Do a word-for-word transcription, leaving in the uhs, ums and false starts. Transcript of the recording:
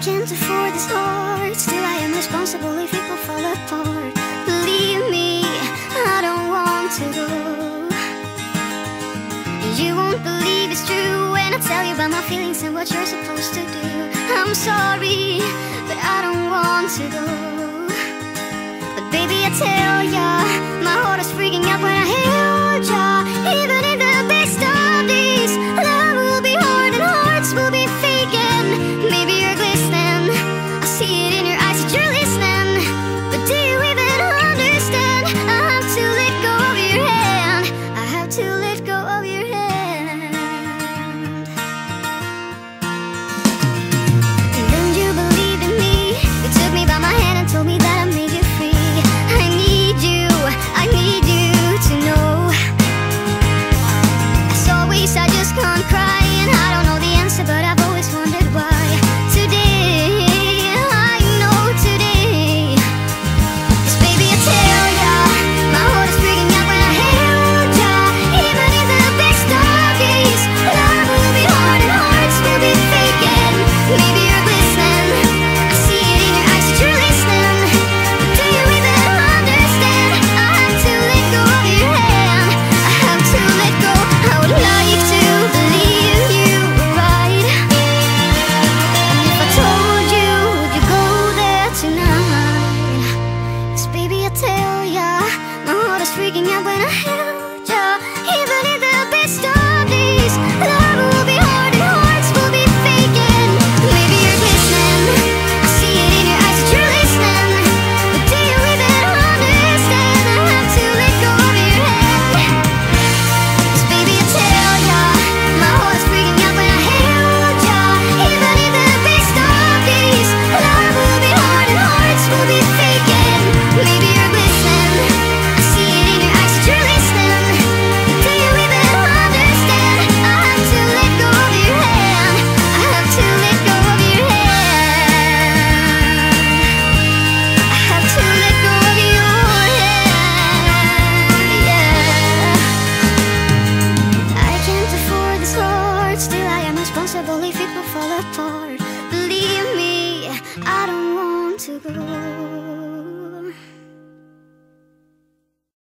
gentle for this heart. Still I am responsible if people fall apart. Believe me, I don't want to go. You won't believe it's true when I tell you about my feelings and what you're supposed to do. I'm sorry, but I don't want to go. But baby, I tell ya, my heart is freaking out when I held ya. Even in the best of days, love will be hard and hearts will be faking. Maybe you're glistening, I see it in your eyes that you're listening. But do you even understand? I have to let go of your hand. I have to let go of your hand. And then you believed in me. You took me by my hand and told me that I made you free. I need you, I need you to know. As always, I just can't cry, and I don't know the answer, but I've always wondered why. Today, I know today. 'Cause baby, I tell ya, my heart is freaking out when I held ya. Even in the best of days, love will be hard and hearts will be faking. Maybe you're glistening, I see it in your eyes that you're listening. But do you even understand? I have to let go of your hand. I have to let go. I would like to believe you were right. And if I told you, would you go there tonight? 'Cause baby, I tell ya, my heart is freaking out when